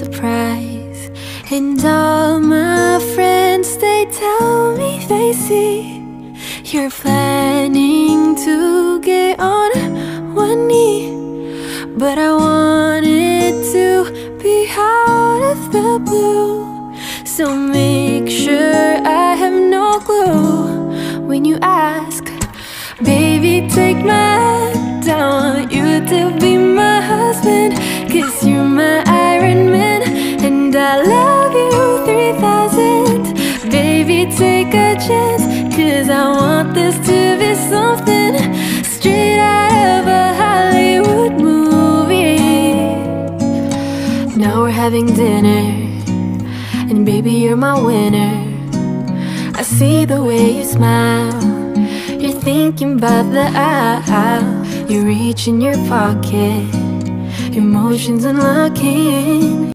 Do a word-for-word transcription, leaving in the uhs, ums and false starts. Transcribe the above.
surprise. And all my friends, they tell me they see you're planning to get on one knee. But I want it to be out of the blue, so make sure I have no clue when you ask. Baby, take my hand, I want you to be my husband, 'cause you're my Iron Man, and I love you three thousand. Baby, take a chance, 'cause I want this to be something straight out of a Hollywood movie. Now we're having dinner, and baby, you're my winner. I see the way you smile, you're thinking about the aisle. You reach in your pocket, emotions unlocking.